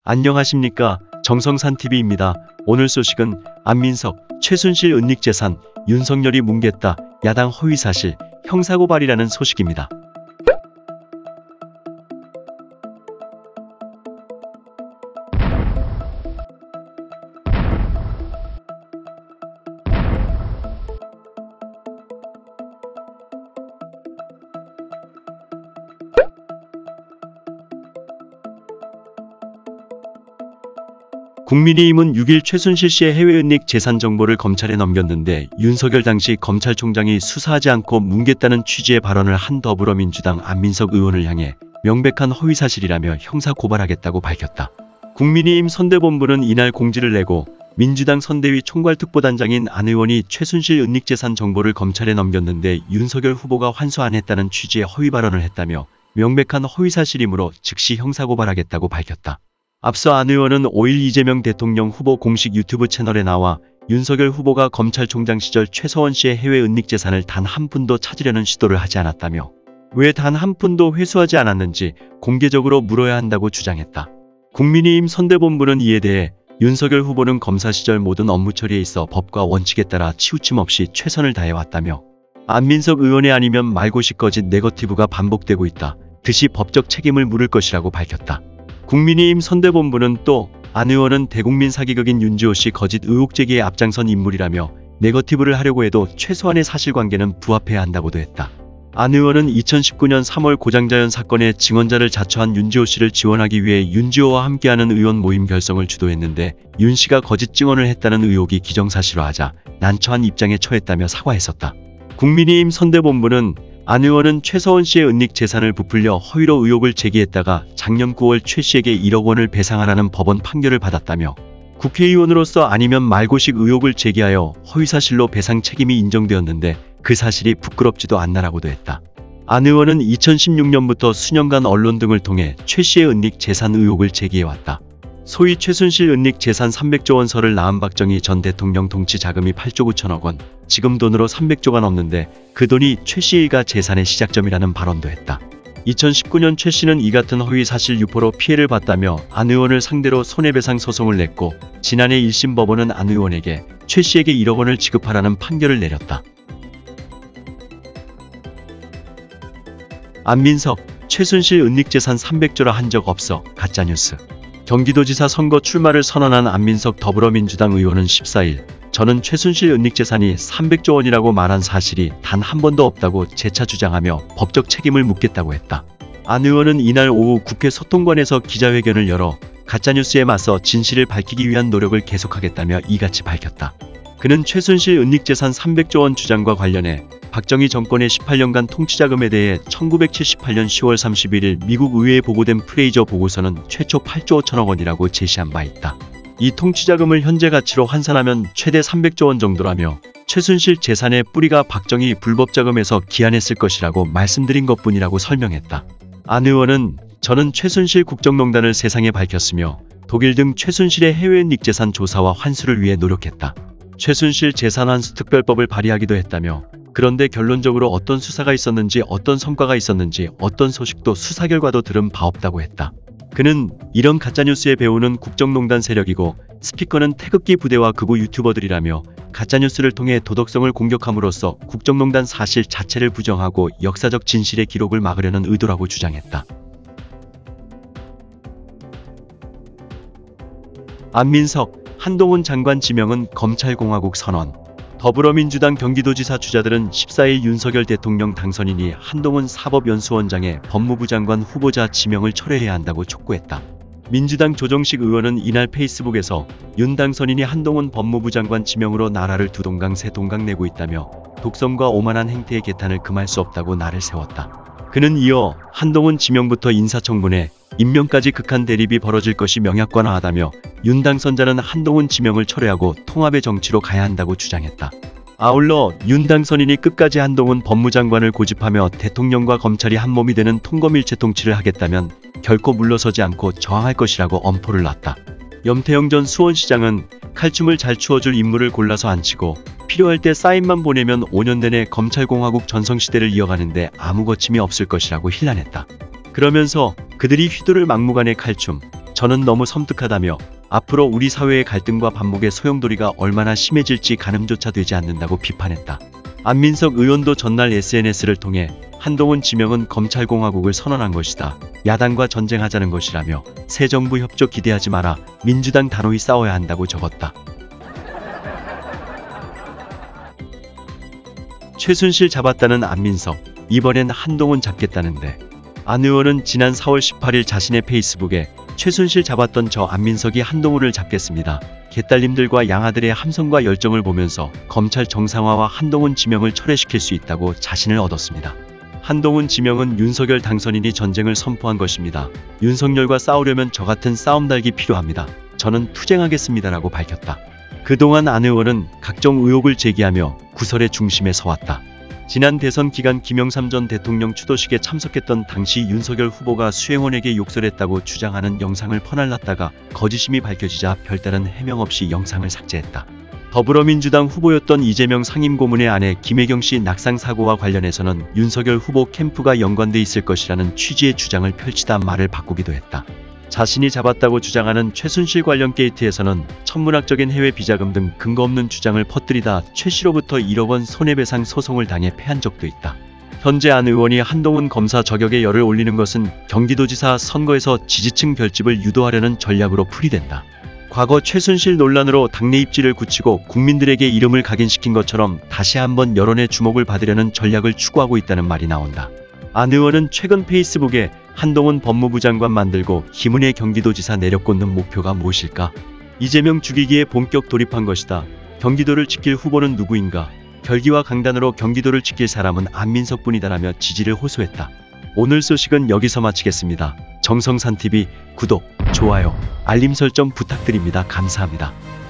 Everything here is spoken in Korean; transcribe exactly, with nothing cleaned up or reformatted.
안녕하십니까. 정성산티비입니다. 오늘 소식은 안민석, 최순실 은닉재산, 윤석열이 뭉갰다. 야당 허위사실, 형사고발이라는 소식입니다. 국민의힘은 육 일 최순실 씨의 해외 은닉 재산 정보를 검찰에 넘겼는데 윤석열 당시 검찰총장이 수사하지 않고 뭉갰다는 취지의 발언을 한 더불어민주당 안민석 의원을 향해 명백한 허위사실이라며 형사고발하겠다고 밝혔다. 국민의힘 선대본부는 이날 공지를 내고 민주당 선대위 총괄특보단장인 안 의원이 최순실 은닉 재산 정보를 검찰에 넘겼는데 윤석열 후보가 환수 안 했다는 취지의 허위 발언을 했다며 명백한 허위사실이므로 즉시 형사고발하겠다고 밝혔다. 앞서 안 의원은 오 일 이재명 대통령 후보 공식 유튜브 채널에 나와 윤석열 후보가 검찰총장 시절 최서원 씨의 해외 은닉 재산을 단 한 푼도 찾으려는 시도를 하지 않았다며 왜 단 한 푼도 회수하지 않았는지 공개적으로 물어야 한다고 주장했다. 국민의힘 선대본부는 이에 대해 윤석열 후보는 검사 시절 모든 업무 처리에 있어 법과 원칙에 따라 치우침 없이 최선을 다해왔다며 안민석 의원이 아니면 말고시 거짓 네거티브가 반복되고 있다. 듯이 법적 책임을 물을 것이라고 밝혔다. 국민의힘 선대본부는 또 안 의원은 대국민 사기극인 윤지호 씨 거짓 의혹 제기에 앞장선 인물이라며 네거티브를 하려고 해도 최소한의 사실관계는 부합해야 한다고도 했다. 안 의원은 이천십구 년 삼월 고장자연 사건의 증언자를 자처한 윤지호 씨를 지원하기 위해 윤지호와 함께하는 의원 모임 결성을 주도했는데 윤 씨가 거짓 증언을 했다는 의혹이 기정사실화하자 난처한 입장에 처했다며 사과했었다. 국민의힘 선대본부는 안 의원은 최서원 씨의 은닉 재산을 부풀려 허위로 의혹을 제기했다가 작년 구월 최 씨에게 일억 원을 배상하라는 법원 판결을 받았다며 국회의원으로서 아니면 말고식 의혹을 제기하여 허위사실로 배상 책임이 인정되었는데 그 사실이 부끄럽지도 않나라고도 했다. 안 의원은 이천십육 년부터 수년간 언론 등을 통해 최 씨의 은닉 재산 의혹을 제기해왔다. 소위 최순실 은닉 재산 삼백조 원설을 낳은 박정희 전 대통령 통치 자금이 팔조 구천억 원, 지금 돈으로 삼백조가 넘는데 그 돈이 최 씨 일가 재산의 시작점이라는 발언도 했다. 이천십구 년 최 씨는 이 같은 허위 사실 유포로 피해를 봤다며 안 의원을 상대로 손해배상 소송을 냈고 지난해 일 심 법원은 안 의원에게 최 씨에게 일억 원을 지급하라는 판결을 내렸다. 안민석, 최순실 은닉 재산 삼백조라 한 적 없어. 가짜뉴스. 경기도지사 선거 출마를 선언한 안민석 더불어민주당 의원은 십사 일 저는 최순실 은닉 재산이 삼백조 원이라고 말한 사실이 단 한 번도 없다고 재차 주장하며 법적 책임을 묻겠다고 했다. 안 의원은 이날 오후 국회 소통관에서 기자회견을 열어 가짜뉴스에 맞서 진실을 밝히기 위한 노력을 계속하겠다며 이같이 밝혔다. 그는 최순실 은닉 재산 삼백조 원 주장과 관련해 박정희 정권의 십팔 년간 통치자금에 대해 천구백칠십팔 년 시월 삼십일일 미국 의회에 보고된 프레이저 보고서는 최초 팔조 오천억 원이라고 제시한 바 있다. 이 통치자금을 현재 가치로 환산하면 최대 삼백조 원 정도라며 최순실 재산의 뿌리가 박정희 불법자금에서 기한했을 것이라고 말씀드린 것뿐이라고 설명했다. 안 의원은 저는 최순실 국정농단을 세상에 밝혔으며 독일 등 최순실의 해외 은닉 재산 조사와 환수를 위해 노력했다. 최순실 재산 환수 특별법을 발의하기도 했다며 그런데 결론적으로 어떤 수사가 있었는지 어떤 성과가 있었는지 어떤 소식도 수사 결과도 들은 바 없다고 했다. 그는 이런 가짜뉴스에 배우는 국정농단 세력이고 스피커는 태극기 부대와 극우 유튜버들이라며 가짜뉴스를 통해 도덕성을 공격함으로써 국정농단 사실 자체를 부정하고 역사적 진실의 기록을 막으려는 의도라고 주장했다. 안민석, 한동훈 장관 지명은 검찰공화국 선언. 더불어민주당 경기도지사 주자들은 십사 일 윤석열 대통령 당선인이 한동훈 사법연수원장의 법무부 장관 후보자 지명을 철회해야 한다고 촉구했다. 민주당 조정식 의원은 이날 페이스북에서 윤 당선인이 한동훈 법무부 장관 지명으로 나라를 두 동강 세 동강 내고 있다며 독선과 오만한 행태의 개탄을 금할 수 없다고 날을 세웠다. 그는 이어 한동훈 지명부터 인사청문회, 임명까지 극한 대립이 벌어질 것이 명약관화하다며 윤 당선자는 한동훈 지명을 철회하고 통합의 정치로 가야 한다고 주장했다. 아울러 윤 당선인이 끝까지 한동훈 법무장관을 고집하며 대통령과 검찰이 한몸이 되는 통검일체 통치를 하겠다면 결코 물러서지 않고 저항할 것이라고 엄포를 놨다. 염태영 전 수원시장은 칼춤을 잘 추어줄 인물을 골라서 앉히고 필요할 때 사인만 보내면 오 년 내내 검찰공화국 전성시대를 이어가는데 아무 거침이 없을 것이라고 힐난했다. 그러면서 그들이 휘두를 막무가내 칼춤, 저는 너무 섬뜩하다며 앞으로 우리 사회의 갈등과 반목의 소용돌이가 얼마나 심해질지 가늠조차 되지 않는다고 비판했다. 안민석 의원도 전날 에스엔에스를 통해 한동훈 지명은 검찰공화국을 선언한 것이다. 야당과 전쟁하자는 것이라며 새 정부 협조 기대하지 마라. 민주당 단호히 싸워야 한다고 적었다. 최순실 잡았다는 안민석, 이번엔 한동훈 잡겠다는데. 안 의원은 지난 사월 십팔일 자신의 페이스북에 최순실 잡았던 저 안민석이 한동훈을 잡겠습니다. 개딸님들과 양아들의 함성과 열정을 보면서 검찰 정상화와 한동훈 지명을 철회시킬 수 있다고 자신을 얻었습니다. 한동훈 지명은 윤석열 당선인이 전쟁을 선포한 것입니다. 윤석열과 싸우려면 저 같은 싸움닭이 필요합니다. 저는 투쟁하겠습니다라고 밝혔다. 그동안 안 의원은 각종 의혹을 제기하며 구설의 중심에 서왔다. 지난 대선 기간 김영삼 전 대통령 추도식에 참석했던 당시 윤석열 후보가 수행원에게 욕설했다고 주장하는 영상을 퍼날랐다가 거짓임이 밝혀지자 별다른 해명 없이 영상을 삭제했다. 더불어민주당 후보였던 이재명 상임고문의 아내 김혜경 씨 낙상 사고와 관련해서는 윤석열 후보 캠프가 연관돼 있을 것이라는 취지의 주장을 펼치다 말을 바꾸기도 했다. 자신이 잡았다고 주장하는 최순실 관련 게이트에서는 천문학적인 해외 비자금 등 근거 없는 주장을 퍼뜨리다 최 씨로부터 일억 원 손해배상 소송을 당해 패한 적도 있다. 현재 안 의원이 한동훈 검사 저격에 열을 올리는 것은 경기도지사 선거에서 지지층 결집을 유도하려는 전략으로 풀이된다. 과거 최순실 논란으로 당내 입지를 굳히고 국민들에게 이름을 각인시킨 것처럼 다시 한번 여론의 주목을 받으려는 전략을 추구하고 있다는 말이 나온다. 안 의원은 최근 페이스북에 한동훈 법무부 장관 만들고 김은혜 경기도지사 내려꽂는 목표가 무엇일까? 이재명 죽이기에 본격 돌입한 것이다. 경기도를 지킬 후보는 누구인가? 결기와 강단으로 경기도를 지킬 사람은 안민석뿐이다라며 지지를 호소했다. 오늘 소식은 여기서 마치겠습니다. 정성산티비 구독, 좋아요, 알림 설정 부탁드립니다. 감사합니다.